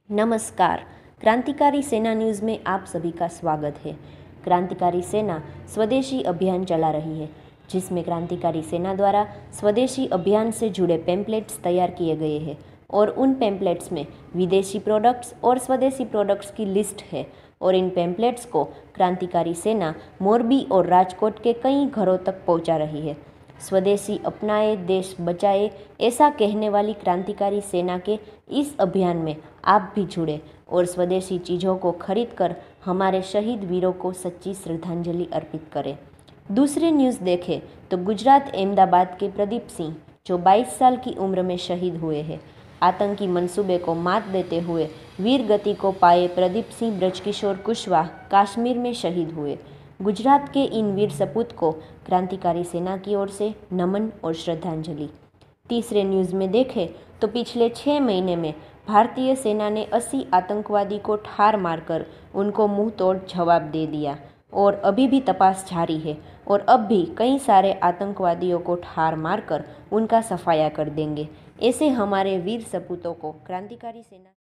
नमस्कार। क्रांतिकारी सेना न्यूज़ में आप सभी का स्वागत है। क्रांतिकारी सेना स्वदेशी अभियान चला रही है, जिसमें क्रांतिकारी सेना द्वारा स्वदेशी अभियान से जुड़े पैम्पलेट्स तैयार किए गए हैं और उन पैम्पलेट्स में विदेशी प्रोडक्ट्स और स्वदेशी प्रोडक्ट्स की लिस्ट है और इन पैम्पलेट्स को क्रांतिकारी सेना मोरबी और राजकोट के कई घरों तक पहुंचा रही है। स्वदेशी अपनाए देश बचाए, ऐसा कहने वाली क्रांतिकारी सेना के इस अभियान में आप भी जुड़े और स्वदेशी चीज़ों को खरीद कर हमारे शहीद वीरों को सच्ची श्रद्धांजलि अर्पित करें। दूसरी न्यूज़ देखें तो गुजरात अहमदाबाद के प्रदीप सिंह, जो 22 साल की उम्र में शहीद हुए हैं। आतंकी मंसूबे को मात देते हुए वीर गति को पाए प्रदीप सिंह ब्रजकिशोर कुशवाहा कश्मीर में शहीद हुए। गुजरात के इन वीर सपूत को क्रांतिकारी सेना की ओर से नमन और श्रद्धांजलि। तीसरे न्यूज़ में देखें तो पिछले 6 महीने में भारतीय सेना ने 80 आतंकवादी को ठार मारकर उनको मुंह तोड़ जवाब दे दिया और अभी भी तपास जारी है और अब भी कई सारे आतंकवादियों को ठार मारकर उनका सफाया कर देंगे। ऐसे हमारे वीर सपूतों को क्रांतिकारी सेना